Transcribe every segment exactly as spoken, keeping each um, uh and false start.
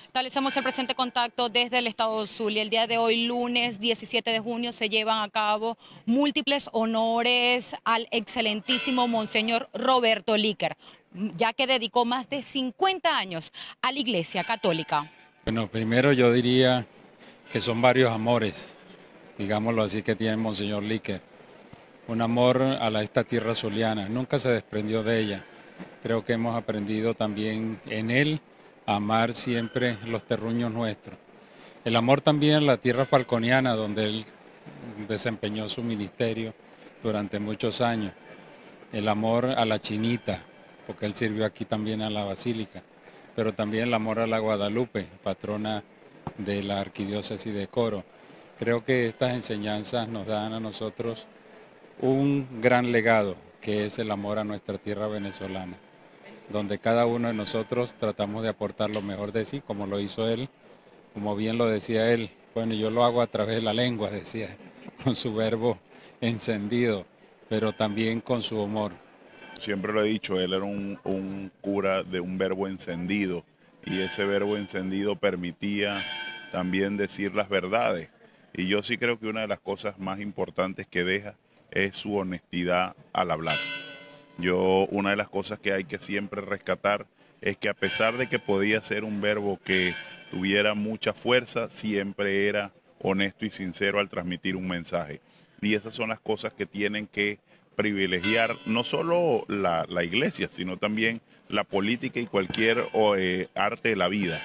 Establecemos el presente contacto desde el estado Zulia. El día de hoy, lunes diecisiete de junio, se llevan a cabo múltiples honores al excelentísimo Monseñor Roberto Líquer, ya que dedicó más de cincuenta años a la Iglesia Católica. Bueno, primero yo diría que son varios amores, digámoslo así, que tiene Monseñor Líquer. Un amor a la, esta tierra zuliana, nunca se desprendió de ella. Creo que hemos aprendido también en él a amar siempre los terruños nuestros. El amor también a la tierra falconiana, donde él desempeñó su ministerio durante muchos años. El amor a la Chinita, porque él sirvió aquí también a la Basílica, pero también el amor a la Guadalupe, patrona de la Arquidiócesis de Coro. Creo que estas enseñanzas nos dan a nosotros un gran legado, que es el amor a nuestra tierra venezolana, donde cada uno de nosotros tratamos de aportar lo mejor de sí, como lo hizo él, como bien lo decía él. Bueno, yo lo hago a través de la lengua, decía, con su verbo encendido, pero también con su humor. Siempre lo he dicho, él era un, un cura de un verbo encendido, y ese verbo encendido permitía también decir las verdades. Y yo sí creo que una de las cosas más importantes que deja es su honestidad al hablar. Yo, una de las cosas que hay que siempre rescatar es que, a pesar de que podía ser un verbo que tuviera mucha fuerza, siempre era honesto y sincero al transmitir un mensaje. Y esas son las cosas que tienen que privilegiar no solo la, la iglesia, sino también la política y cualquier o, eh, arte de la vida.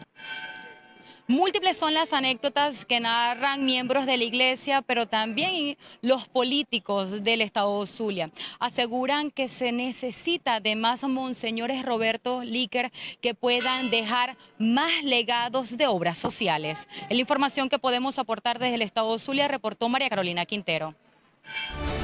Múltiples son las anécdotas que narran miembros de la iglesia, pero también los políticos del estado Zulia. Aseguran que se necesita de más monseñores Roberto Líquer que puedan dejar más legados de obras sociales. Es la información que podemos aportar desde el estado Zulia, reportó María Carolina Quintero.